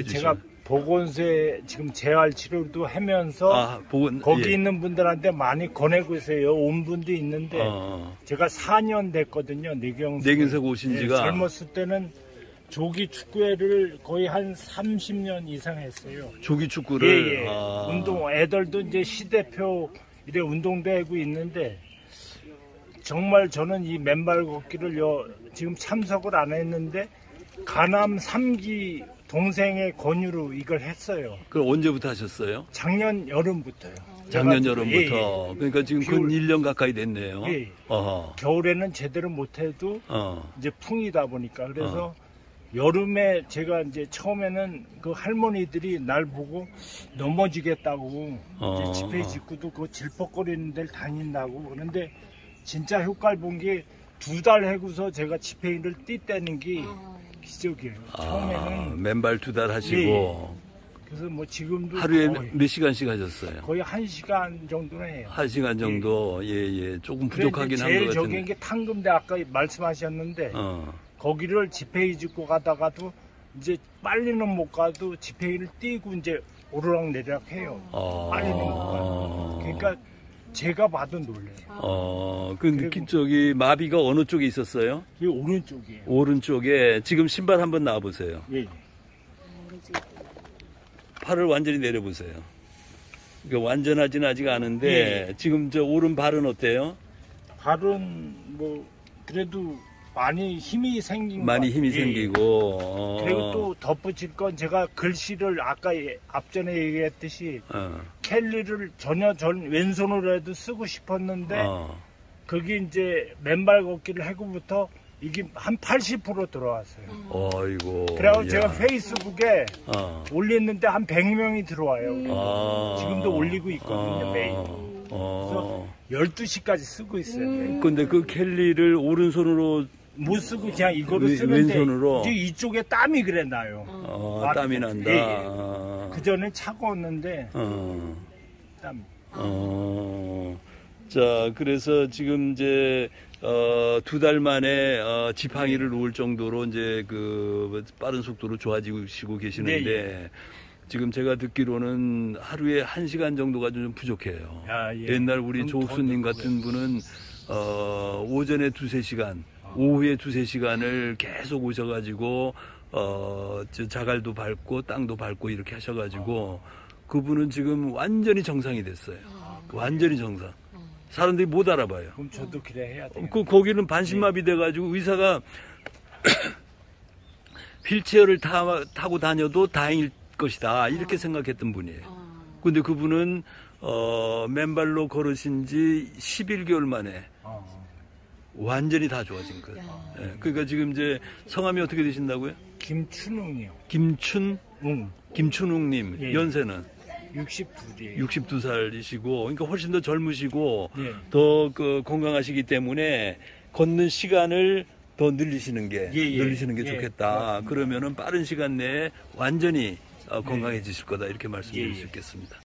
제가 보건소에 지금 재활 치료도 하면서 거기 예. 있는 분들한테 많이 권하고 있어요. 온 분도 있는데 제가 4년 됐거든요. 뇌경색 오신 지가. 젊었을 때는 조기 축구회를 거의 한 30년 이상 했어요. 조기 축구를? 예, 예. 운동, 애들도 이제 시대표 이래 운동도 하고 있는데 정말 저는 이 맨발 걷기를 지금 참석을 안 했는데 간암 3기 동생의 권유로 이걸 했어요. 그럼 언제부터 하셨어요? 작년 여름부터요. 작년 여름부터. 예, 예. 그러니까 지금 근 1년 가까이 됐네요. 예. 겨울에는 제대로 못해도 이제 풍이다 보니까 그래서 여름에 제가 이제 처음에는 그 할머니들이 날 보고 넘어지겠다고 이제 지폐 짓고도 그 질퍽거리는 데를 다닌다고 그런데 진짜 효과를 본 게 2달 하고서 제가 지폐를 뛰다는 게 기적이에요. 처음에는 맨발 2달 하시고. 예. 그래서 뭐 지금도 하루에 몇 시간씩 하셨어요? 거의 1시간 정도는 해요. 1시간 정도. 예. 조금 부족하긴 한 것 제일 같은데. 적은 게 탕금대 아까 말씀하셨는데 거기를 지폐 짓고 가다가도 이제 빨리는 못 가도 지폐를 띄고 이제 오르락내리락 해요. 빨리는 못 가도. 그러니까 제가 봐도 놀래요. 저기 마비가 어느 쪽에 있었어요? 이 오른쪽이에요. 오른쪽에. 지금 신발 한번 놔보세요. 예. 팔을 완전히 내려보세요. 그러니까 완전하지는 아직 않은데 예. 지금 저 오른발은 어때요? 발은 뭐 그래도 많이 힘이 생긴 많이 것 힘이 같아요. 생기고. 그리고 또 덧붙일 건 제가 글씨를 아까 앞전에 얘기했듯이 캘리를 전혀 왼손으로 해도 쓰고 싶었는데 그게 이제 맨발 걷기를 하고부터 이게 한 80% 들어왔어요. 어이고. 그래서 제가 페이스북에 올렸는데 한 100명이 들어와요. 지금도 올리고 있거든요, 매일. 그래서 12시까지 쓰고 있어요. 근데 그 캘리를 오른손으로 못 쓰고 그냥 이거를 쓰는데 왼손으로? 이쪽에 땀이 그래 나요. 땀이 난다. 예. 그 전에 차가웠는데 땀. 자, 그래서 지금 이제 2달 만에 지팡이를 놓을 정도로 이제 그 빠른 속도로 좋아지시고 계시는데 네. 지금 제가 듣기로는 하루에 1시간 정도가 좀 부족해요. 예. 옛날 우리 조옥수님 같은 분은 오전에 2-3시간, 오후에 2-3시간을 계속 오셔가지고 저 자갈도 밟고 땅도 밟고 이렇게 하셔가지고 그분은 지금 완전히 정상이 됐어요. 완전히 정상. 사람들이 못 알아봐요. 그럼 저도 그래 해야 돼요. 거기는 반신마비 돼가지고 의사가 휠체어를 타고 다녀도 다행일 것이다 이렇게 생각했던 분이에요. 근데 그분은 맨발로 걸으신 지 11개월 만에 완전히 다 좋아진 거예요. 예, 그러니까 지금 이제 성함이 어떻게 되신다고요? 김춘웅이요. 김춘웅님. 예. 연세는? 62이에요. 62살이시고, 그러니까 훨씬 더 젊으시고, 예. 더 건강하시기 때문에 걷는 시간을 더 늘리시는 게 좋겠다. 그러면은 빠른 시간 내에 완전히 건강해지실 거다. 이렇게 말씀드릴 수 있겠습니다.